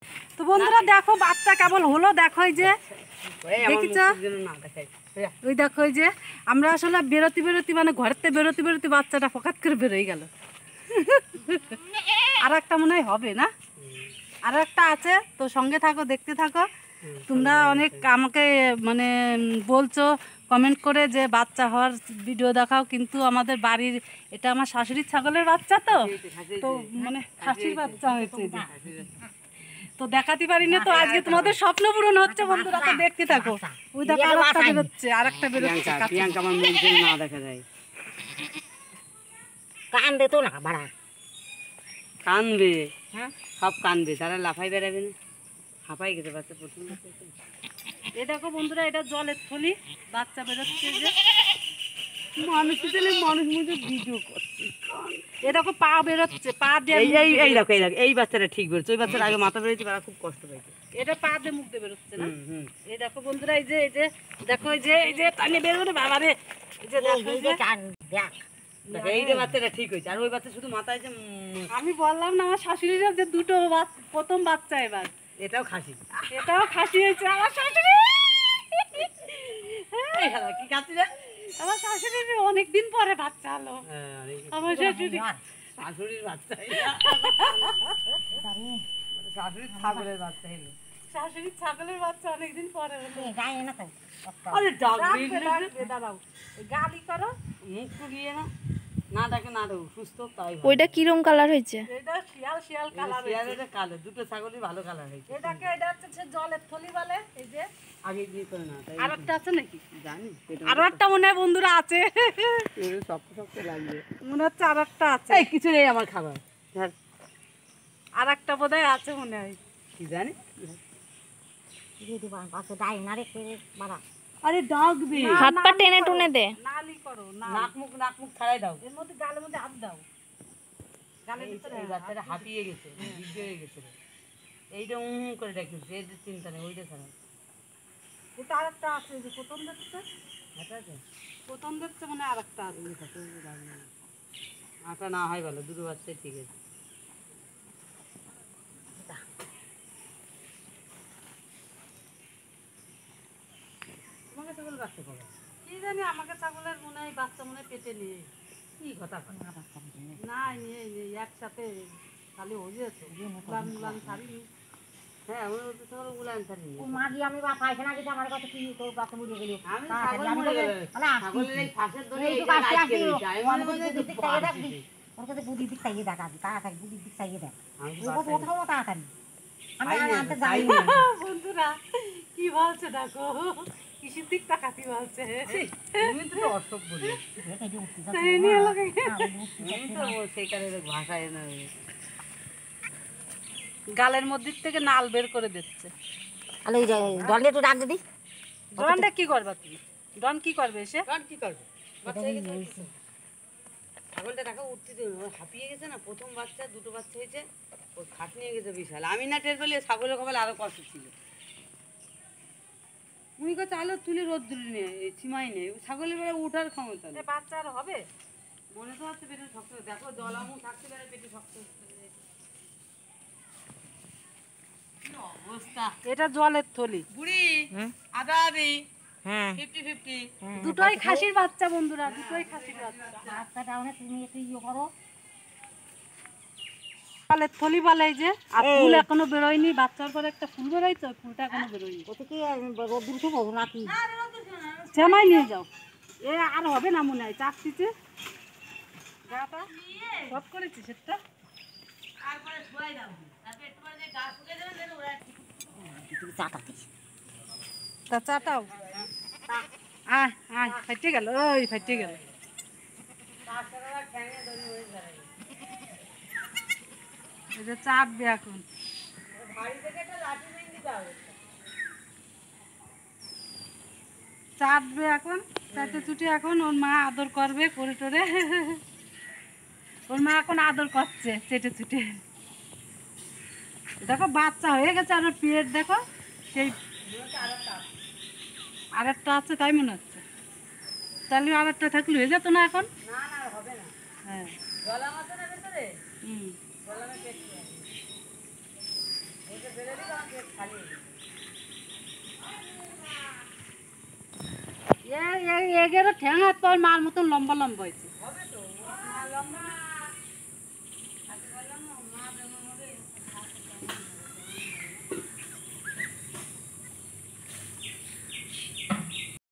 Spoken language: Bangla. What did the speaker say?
তো বন্ধুরা দেখো বাচ্চা কেবল হলো, দেখো এই যে দেখিছ, ওই দেখো এই যে আমরা আসলে বেরোতে মানে ঘরের থেকে বেরোতে বাচ্চাটা ফকাত করে বেরোয় গেল। আর একটা মনে হয় হবে না, আর একটা আছে, তো সঙ্গে থাকো, দেখতে থাকো। তোমরা অনেক আমাকে মানে বলছো কমেন্ট করে যে বাচ্চা হওয়ার ভিডিও দেখাও, কিন্তু আমাদের বাড়ির এটা আমার শাশুড়ির ছাগলের বাচ্চা, তো মানে খাসির বাচ্চা হয়েছে, তো দেখাতে পারি না। তো আজকে তোমাদের স্বপ্ন পূরণ হচ্ছে বন্ধুরা, তো দেখতে থাকো। ওই দেখো আরেকটা বেরোচ্ছে, আরেকটা বেরোচ্ছে। প্রিয়াঙ্কা আমার মুখ দিয়ে না দেখা যায়, কান্দে তো না বাড়া, কানবে, হ্যাঁ সব কানবে, তারা লাফাই বেড়াবে না, হাঁপাই গেছে বাচ্চা প্রথম। এ দেখো বন্ধুরা, এটা জলের থলি, বাচ্চা বেরোচ্ছে যে মানুষ দিলে মানুষ মুখে ভিডিও করছে। এ দেখো পা বেরোচ্ছে, পা দিয়ে এই দেখো এই বাচ্চাটা ঠিক বেরোচ্ছে, ওই বাচ্চাটা আগে মাথা বেরোচ্ছে, তারা খুব কষ্ট পাইছে। এটা পা দিয়ে মুখ দিয়ে বেরোচ্ছে না। এই দেখো বন্ধুরা, এই যে দেখো এই যে টানে বেরোবে বাবা রে, এই যে দেখো এই যে দেখ এই যে বাচ্চাটা ঠিক হয়েছে, আর ওই বাচ্চা শুধু মাথায় যে আমি বললাম না আমার শাশুড়িরা যে দুটো প্রথম বাচ্চা, এবার এটাও খাসি, এটাও খাসি হয়েছে আমার শাশুড়ি। কি খাচ্ছি রে? আমার শাশুড়ির অনেকদিন পরে বাচ্চা হলো, আমার শাশুড়ি শাশুড়ির বাচ্চা, শাশুড়ির ছাগলের বাচ্চা হলো, শাশুড়ির ছাগলের বাচ্চা অনেকদিন পরে হলো। গায়ে না তো আরে ডাকবে, দাঁড়াও, গালি করো, মুখ টুকিয়ে না ডাকে না ডাকো, সুস্থ তাই। ওইটা কিরম কালার হয়েছে? এটা শিয়াল কালার, কালো, দুটো ছাগলই ভালো কালার হয়েছে। এটা হচ্ছে জলের থলি বলে। এই যে আগে দিয়ে করে না, তাই আর একটা আছে নাকি জানি, আরো একটা মনে হয় বন্ধুরা আছে, শক্ত লাগবে মনে হচ্ছে আর একটা আছে। এই কিছু নেই আমার খাবার, আর একটা বোধহয় আছে মনে হয়, কি জানি। পাশে ডাই না রে বাড়া, আরে ডাকবে, হাত পা টেনে টুনে দে, নালি করো না, নাক মুখ ছাড়াই দাও। এর মধ্যে গালের মধ্যে হাত দাও, গালের ভিতরে এই বাচ্চাটা হাঁপিয়ে গেছে, বৃদ্ধ হয়ে গেছে, এইটা করে ডাকছে, এদের চিন্তা নেই, ওইটা ছাড়া। এটা আর একটা আছে, যে প্রথম দেখছে মানে আর একটা আছে। আটা না হয় ভালো, দুটো বাচ্চাই ঠিক আছে। তোমাকে ছাগল বাচ্চা পাবে কি জানি, আমাকে ছাগলের মনে হয় বাচ্চা মনে হয় পেটে নিয়ে, কি কথা কয়? না নিয়ে একসাথে খালি হয়ে যেত, উলান ছাড়িনি। হ্যাঁ আমি বলতে ছাগল উলান ছাড়ি ও মা গিয়ে আমি পায়খানা গেছি, আমার কথা কি তোর বাচ্চা বুঝে গেলি, আমি ছাগল মরে গেল, ছাগলের এই ফাঁসের দড়ি এইটা আটকে দিয়েছে, আমি মনে মনে যে ওর কাছে বুদ্ধি দিক চাইয়ে দেখ, আজ তাড়াতাড়ি বুদ্ধি দিক চাইয়ে দেখ, আমি ওঠাও তাড়াতাড়ি, আমি আনতে যাই বন্ধুরা কি বলছে দেখো, কৃষির দিক তাকাতি বলছে, তুমি তো অসভ্য বলি, আমি তো সেইকারের ভাষায় না, গালের মধ্যে থেকে নাল বের করে দিচ্ছে। আলো ওই জলে একটু ডাক দিদি, ডনটা কি করবা তুমি? ডন কি করবে এসে? কি করবে? ছাগলটা দেখো উঠতে দেবে, হাঁপিয়ে গেছে না, প্রথম বাচ্চা, দুটো বাচ্চা হয়েছে, ওর খাট নিয়ে গেছে বিশাল। আমি না টের পেলে ছাগলের কপালে আরো কষ্ট ছিল। উনি কাছে আলো তুলে রোদ দূরে নেই, সীমাই নেই, ছাগলের বেলা উঠার ক্ষমতা নেই। বাচ্চা আর হবে মনে তো হচ্ছে পেটে শক্ত, দেখো জলামু থাকতে পারে পেটে শক্ত অবস্থা। এটা জলের থলি, বুড়ি আদা আদি হ্যাঁ 50-50 দুটোই খাসির বাচ্চা বন্ধুরা, দুটোই খাসির বাচ্চা। বাচ্চাটা মানে তুমি একটু ইয়ে করো, জলের থলি বলে এই যে, আর ফুল এখনো বেরোয়নি, বাচ্চার পরে একটা ফুল বেরোয়তো, ফুলটা এখনো বেরোয়নি। ওতে কি রোদ্দুর শুভ নাকি জামাই নিয়ে যাও, এ আর হবে না মনে হয়, চাকরিতে গাটা সব করেছি সেটা। তারপরে শুয়াই দাও, তারপরে তোমার যে গা শুকিয়ে যাবে দেন ওরা তুমি চাটাতে তা চাটাও, ফাইটে গেল, ওই ফাইটে গেল। তাছাড়া ঠ্যাঙে দড়ি হয়ে যায়, এই যে চাটবে এখন, বাড়ি থেকে একটা লাঠি মেহেন্দি দাও, চাটবে এখন, চাটে চুটি এখন ওর মা আদর করবে করে টোরে, ওর মা এখন আদর করছে চেটে চুটে। দেখো বাচ্চা হয়ে গেছে, আর ওর পেট দেখো, সেই আরেকটা আছে তাই মনে হচ্ছে, তাহলে আরেকটা থাকলে হয়ে যেত না এখন। না না হবে না, হ্যাঁ গলা মাথা না ভেতরে হুম, গলা পেট এটা এগেরও ঠ্যাঙা তোর মার মতন লম্বা লম্বা হয়েছে।